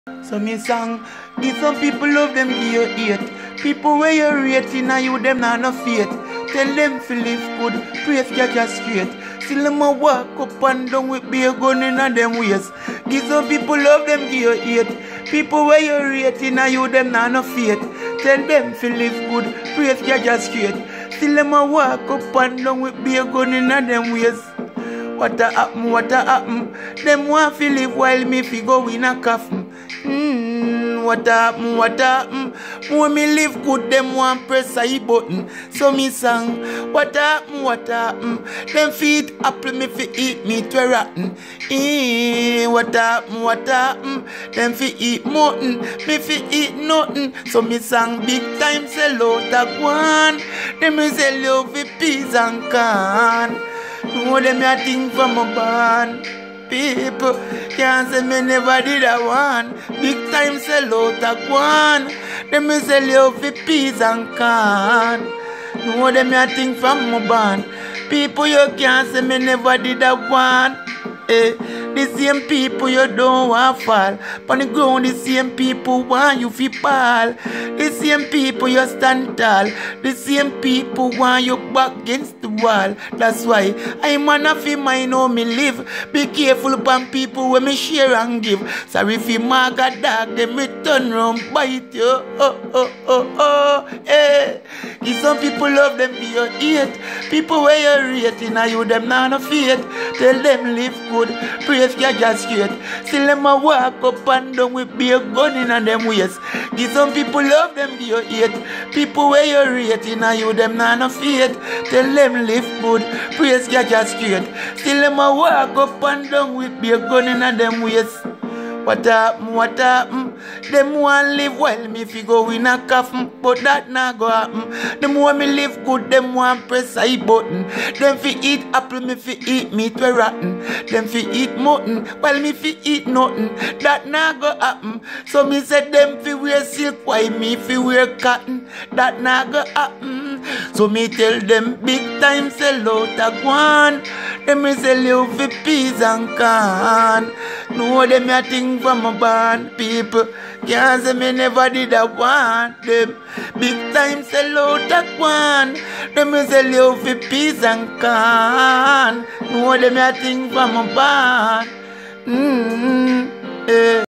So me song, give some people love them give you hate. People where you rating and you them not no faith. Tell them to live good, praise God just straight. Still them a walk up and down with beer gun in them ways. Give some people love them give you hate. People where you rating and you them not no faith. Tell them to live good, praise God just straight. Still them a walk up and down with beer gun in them ways. What a happen, what a happen. Them want to live while me fi go in a coffin. What a happen, what a happen. When me live good, them want press a button. So me song, what a happen, what a happen. Them feed apple, me fi eat meat we rotten. What a happen, what a happen. Them fi eat mutton, me fi eat nothing. So me song, big time sell out a one. Them me sell out fi peas and corn. No them a think from a band. People can't say me never did a one. Big time sell out a one. Them me sell you for peas and corn. No them a think from a band. People you can't say me never did a one. The same people you don't want fall. On the ground, the same people want you fi fall. The same people you stand tall. The same people want you back against the wall. That's why I man a fi mind how me live. Be careful upon people when me share and give. Sorry fi maga dog, them me turn round bite you. Give some people love them be your hate. People where you rating and you them not no faith. Tell them live good, praise God just straight. Still them a walk up and down with beer gun in them ways. Give some people love them be your hate. People where you rating and you them not no faith. Tell them live good, praise God just straight. Still them a walk up and down with beer gun in them ways. What happen, what happen? Them want live while me fi go in a coffin, but that not go happen. Them want me live good, them want press a button. Them fi eat apple, me fi eat meat we rotten. Them fi eat mutton, while me fi eat nothing. That not go happen. So me said them fi wear silk, while me fi wear cotton. That not go happen. So me tell them big time sell out a one. Them me sell you fi peas and corn. No them a think from a band. People can't say me never did a want them. Big time sell out a one. Them me sell you fi peas and corn. No them a think from a band.